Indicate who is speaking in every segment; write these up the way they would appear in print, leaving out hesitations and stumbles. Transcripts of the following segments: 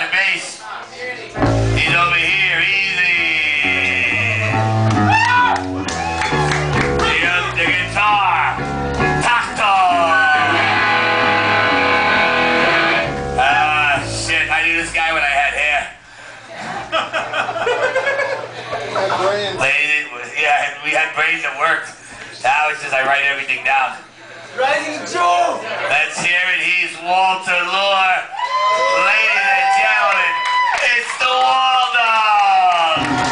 Speaker 1: the bass. He's over here, easy. The guitar, Taco. Shit, I knew this guy when I had hair. Yeah, we had brains that worked. Now it's just I write everything down.
Speaker 2: Rising Joe!
Speaker 1: Let's hear it. He's Walter Lure. Ladies and gentlemen, it's the Waldo!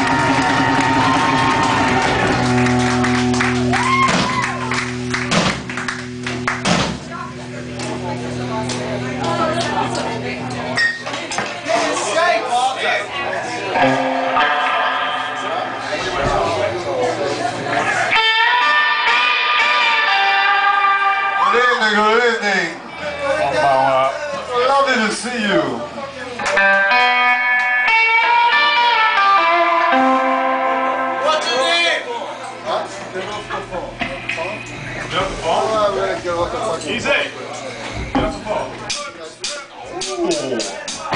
Speaker 3: Good evening. Lovely to see you.
Speaker 2: What's your name?
Speaker 3: What? Get off the phone. Get off the phone? Oh, I'm gonna get off the fucking
Speaker 4: Easy. Get off the phone. Ooh.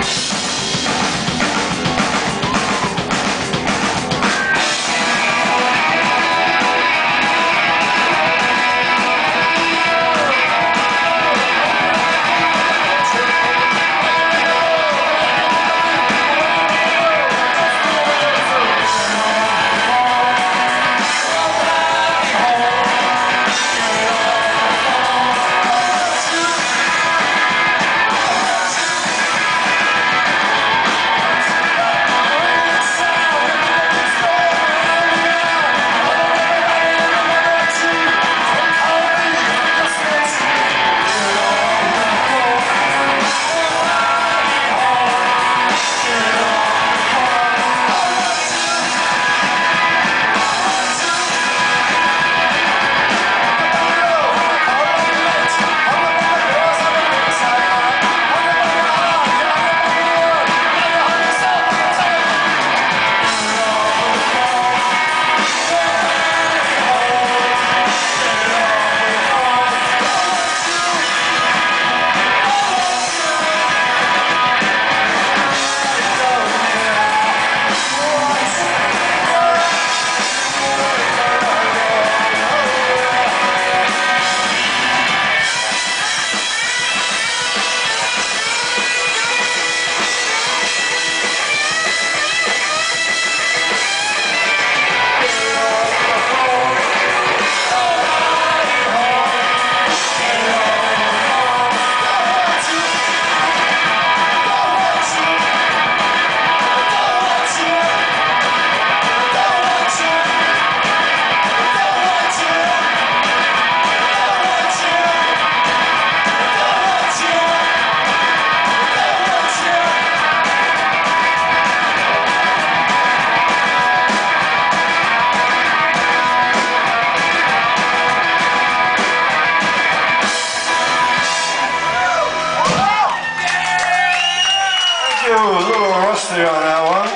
Speaker 3: A little rusty on that one.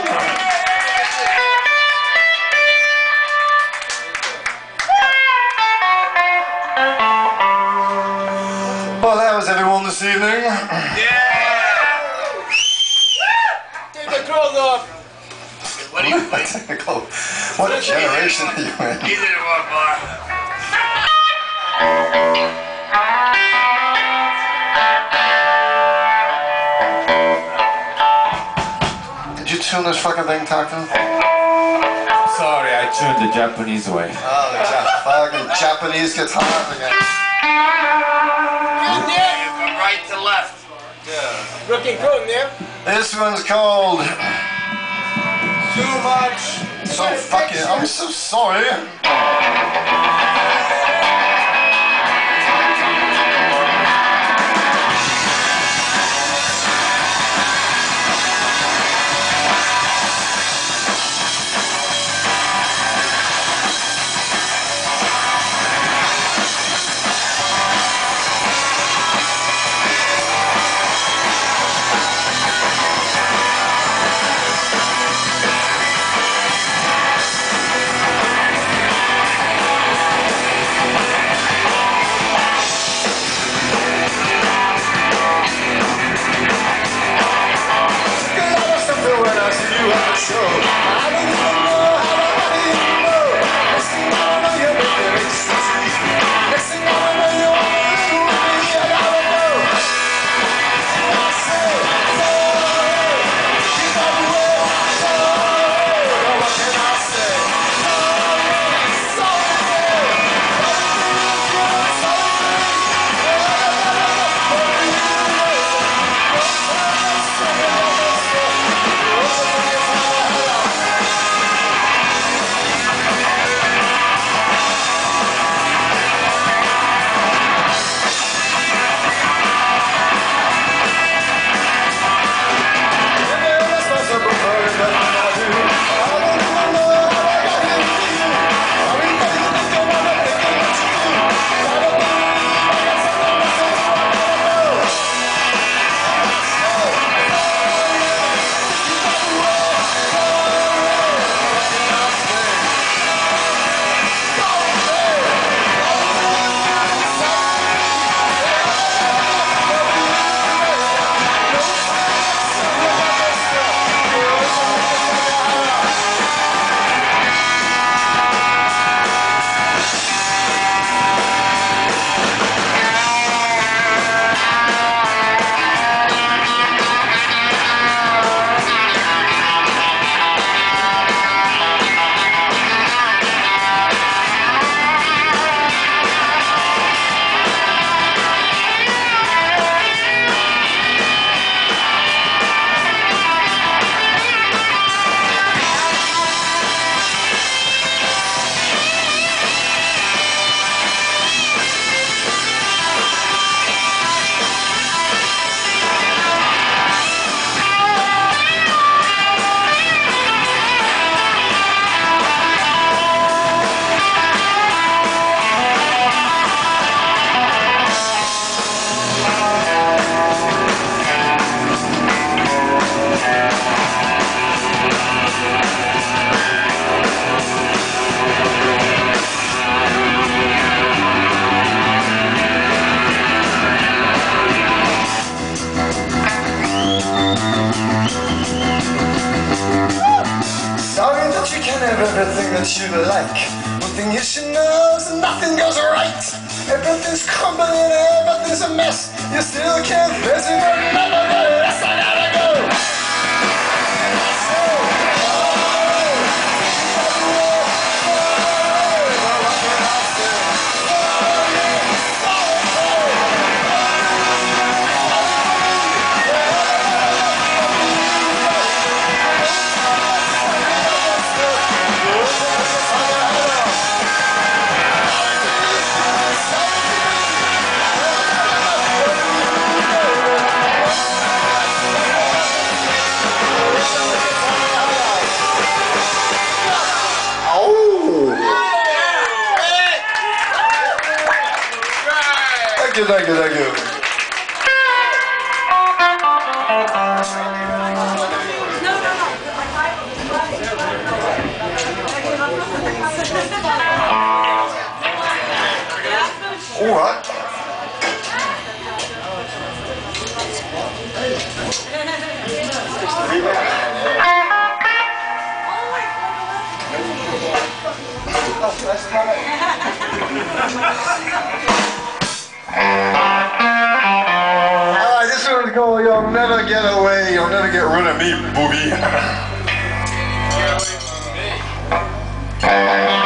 Speaker 3: Well, that was everyone this evening.
Speaker 1: Yeah!
Speaker 2: Take the clothes off.
Speaker 1: What do you think?
Speaker 3: What generation are you in?
Speaker 1: He's in the wrong bar.
Speaker 3: Did you tune this fucking thing, Taco?
Speaker 4: Sorry, I tuned the Japanese way.
Speaker 3: Oh, the fucking Japanese guitar again.
Speaker 1: From right to left.
Speaker 2: Looking good, Nip.
Speaker 3: This one's called
Speaker 2: Too much.
Speaker 3: So Fucking. I'm so sorry.
Speaker 5: everything that you like. One thing you should know is nothing goes right. Everything's crumbling, everything's a mess. You still can't face it, but nevertheless I gotta go. Thank you, thank you. All right. This one's called You'll Never Get Away, You'll Never Get Rid of Me, booby.
Speaker 2: Get away from me.